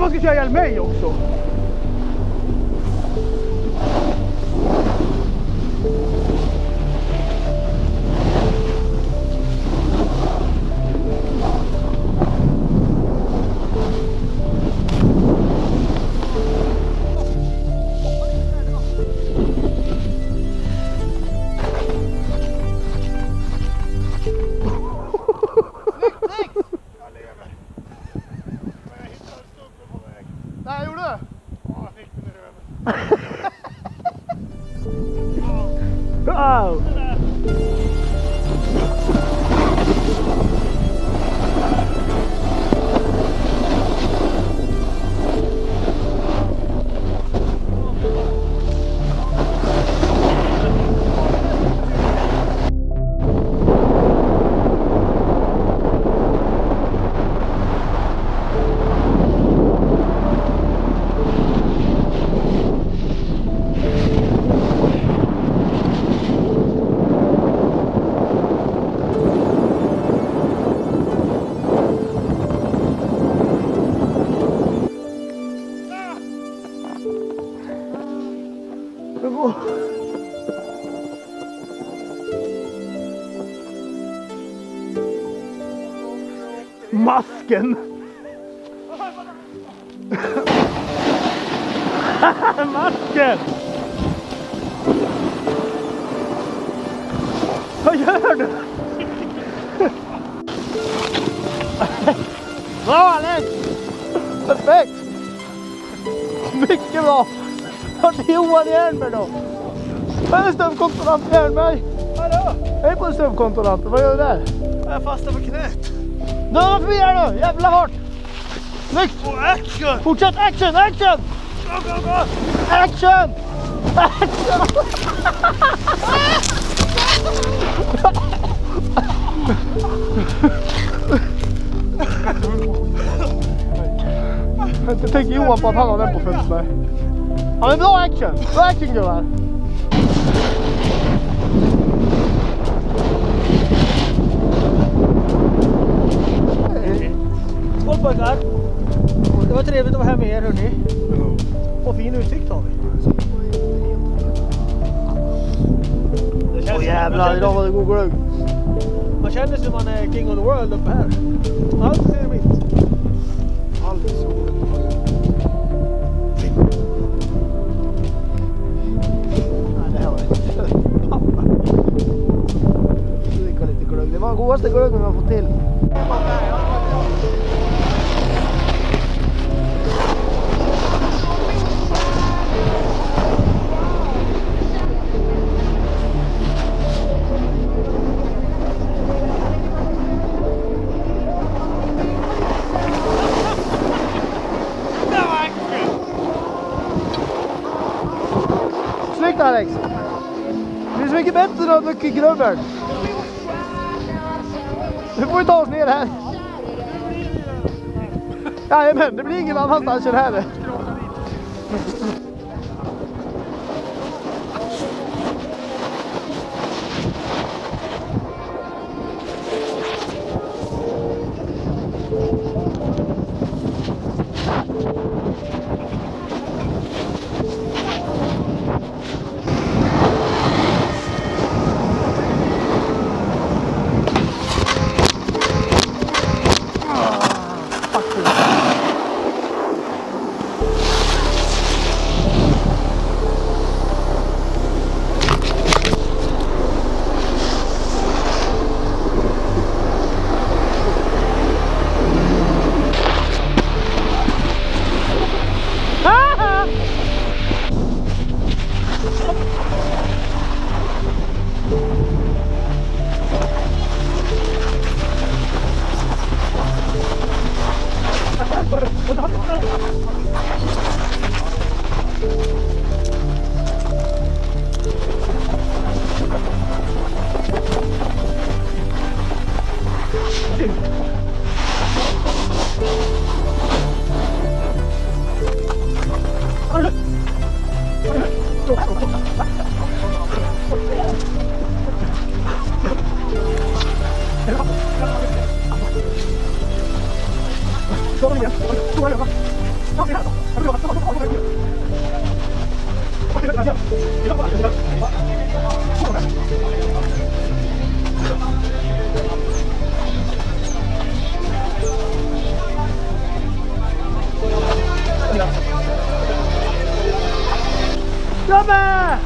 man ska köra ihjäl mig också. Wow! Masken! Masken! Vad gör du? Bra Alex! Perfekt! Mycket bra! Vart är Johan Jernberg då? Vad är stömkontrollant Jernberg? Hallå? Hej på stömkontrollanten, vad gör du där? Jag fastnar på knät. Dörra förbi här nu, jävla fart! Snyggt! Och action! Fortsätt, action, action! Go, go, go! Action! Action! Jag tänker Johan på att han har den på fötterna. Ja men bra action! Bra action gubbar! Skål pojkar! Det var trevligt att vara här med er hörni. Och fin utsikt har vi. Åh jävlar, idag var det god glögg. Man känner sig som man är king of the world uppe här. Allt ser mitt. Allt så. Nej, det här var inte pappa. Dricka lite glögg. Det var den godaste glöggen vi har fått till. Snyggt Alex! Det är så mycket bättre än att mycket grubbel. Nu får vi ta oss ner här. Jajamän, det blir ingen annanstans än här.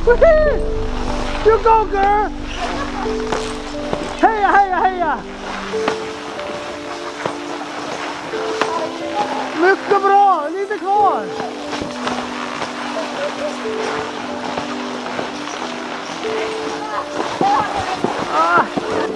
You go girl! Heja, heja, heja! Mycket bra! Lite kvar! Ah.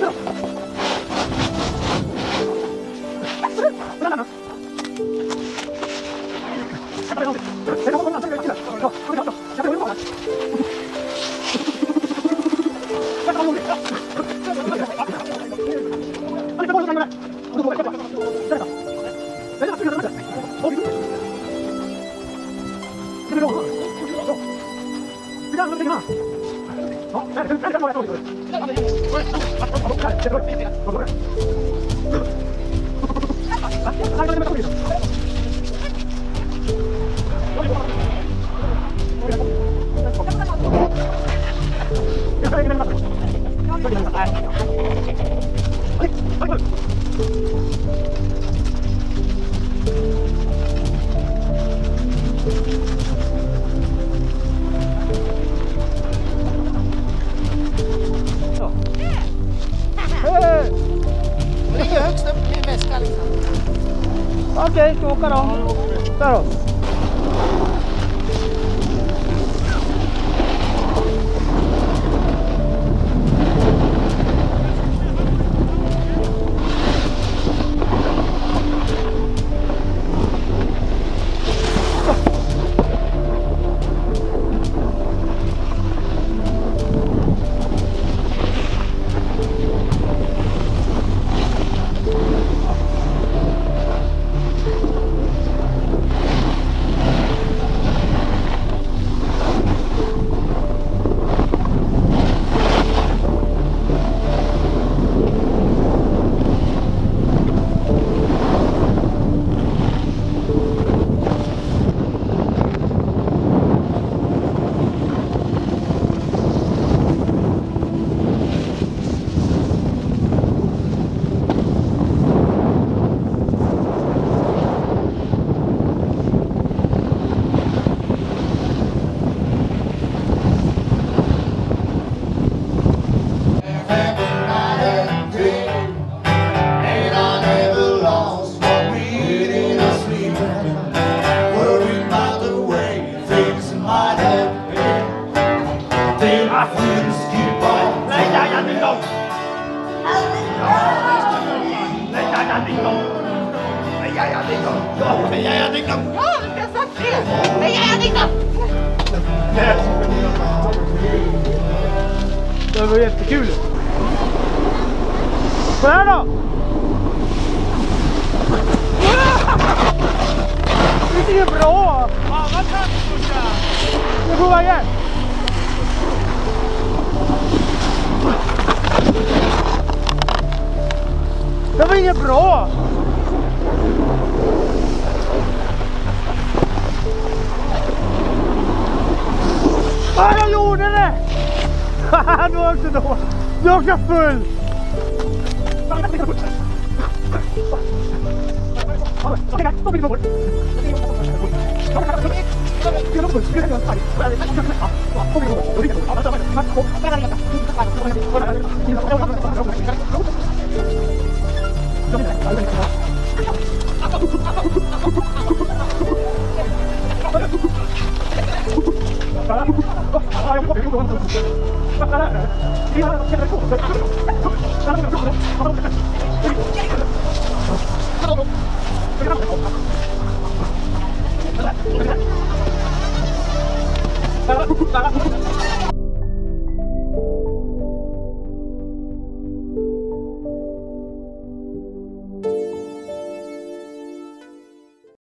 Okej, ska vi åka då? Där då. Det var jättekul. Kom här då! Det är bra! Ja, vad kan du pusha? Nu går vägen! Det var inget bra! Ah, jag gjorde det! Du var också då! Du var också full!